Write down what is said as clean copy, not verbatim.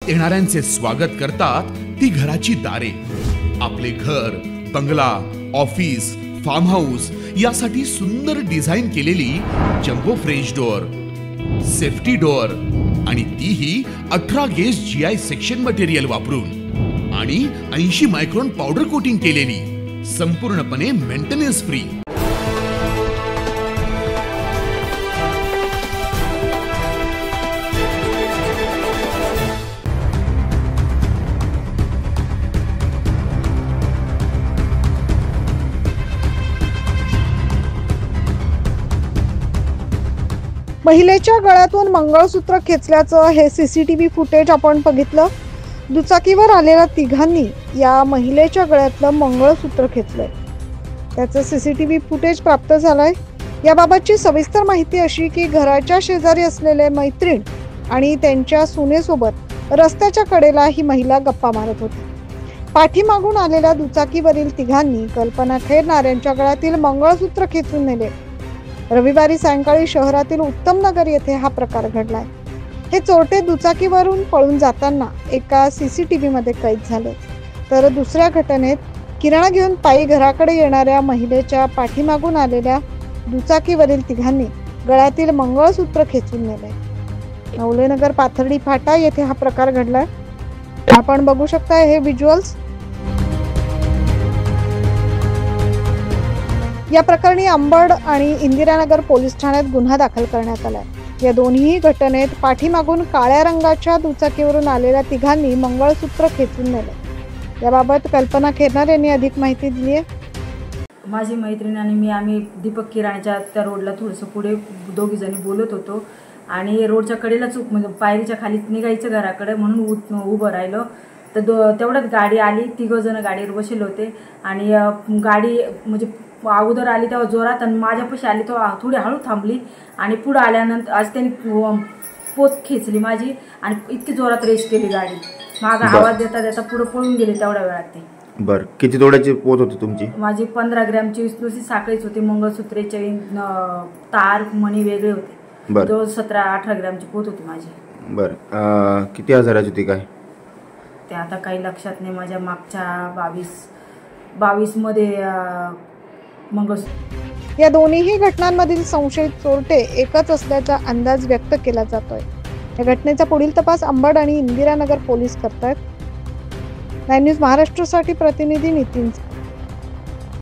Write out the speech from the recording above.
येणाऱ्यांचे स्वागत करतात ती घराची दारे। आपले घर, बंगला, ऑफिस, फार्म हाऊस यासाठी सुंदर डिझाईन केलेली jumbo French door, safety door आणि तीही 18 गेज GI सेक्शन मटेरियल वापरून आणि 80 मायक्रॉन पावडर कोटिंग केलेली, संपूर्णपणे मेंटेनन्स फ्री। महिलेच्या गळ्यातून मंगळसूत्र खेचल्याचं हे सीसीटीव्ही फुटेज आपण बघितलं। दुचाकीवर आलेल्या तिघांनी या महिलेच्या गळ्यातलं मंगळसूत्र खेचलंय, त्याचं सीसीटीव्ही फुटेज प्राप्त झालंय। याबाबतची सविस्तर माहिती अशी की घराच्या शेजारी असलेले मैत्रीण आणि त्यांच्या सुनेसोबत रस्त्याच्या कडेला ही महिला गप्पा मारत होती। पाठीमागून आलेल्या दुचाकीवरील तिघांनी कल्पना खैरनार गळ्यातील मंगळसूत्र खेचून नेले। रविवारी सायंकाळी शहरातील उत्तम नगर येथे हा प्रकार घडलाय। हे चोरटे दुचाकीवरून पळून जाताना एका सीसीटीव्ही मध्ये कैद झाले, तर दुसऱ्या घटनेत किराणा घेऊन पायी घराकडे येणाऱ्या महिलेच्या पाठीमागून आलेल्या दुचाकीवरील तिघांनी गळ्यातील मंगळसूत्र खेचून नेले। नवलेनगर पाथर्डी फाटा येथे हा प्रकार घडलाय, आपण बघू शकता हे व्हिज्युअल्स। या प्रकरणी अंबड आणि इंदिरानगर पोलीस ठाण्यात गुन्हा दाखल करण्यात आलाय। या दोन्ही घटनेत पाठीमागून काळ्या रंगाच्या दुचाकीवरून आलेल्या तिघांनी मंगळसूत्र खेचून नेले। याबाबत कल्पना खैरनार यांनी अधिक माहिती दिली आहे। माझी मैत्रीण आणि मी आम्ही दीपक किराण्याच्या त्या रोडला थोडंसं पुढे दोघी जणी बोलत होतो आणि रोडच्या कडेलाच म्हणजे पायरीच्या खाली निघायचं घराकडे म्हणून उभं राहिलो, तर तेवढ्यात गाडी आली। 3 जण गाडीवर बसले होते आणि गाडी म्हणजे अगोदर आली तेव्हा जोरात आणि माझ्यापाशी आली तेव्हा थोडी हळू थांबली आणि पुढे आल्यानंतर आज त्यांनी पोत खेचली माझी आणि इतकी जोरात रेस केली गाडी। माग आवाज देता देता पुढे पळून गेले तेवढ्या वेळात ते। बर, किती तोड्याची पोत होती तुमची? माझी 15 ग्रॅमची नुसती साखळीच होती, मंगळसूत्रे, चैन, तार, मणी वेगळे होते। जो 17-18 ग्रॅमची पोत होती माझी। बर, किती हजाराची होती काय ते आता काही लक्षात नाही। माझ्या मागच्या 22 मध्ये मंगळसूत्र। या दोन्ही घटनांमधील संशयित चोरटे एकच असल्याचा अंदाज व्यक्त केला जातोय। या घटनेचा पुढील तपास अंबड आणि इंदिरानगर पोलीस करतायत। 9 न्यूज महाराष्ट्रासाठी प्रतिनिधी नितीन।